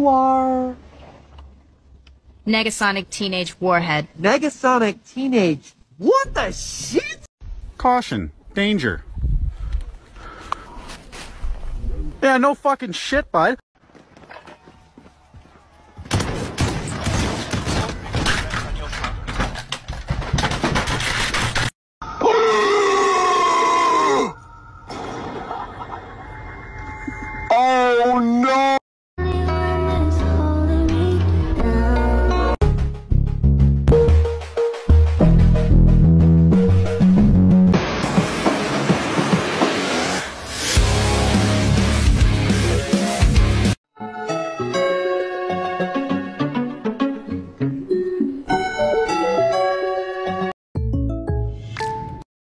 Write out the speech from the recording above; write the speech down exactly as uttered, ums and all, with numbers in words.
you are... Negasonic Teenage Warhead. Negasonic Teenage... What the shit? Caution. Danger. Yeah, no fucking shit, bud. Oh no!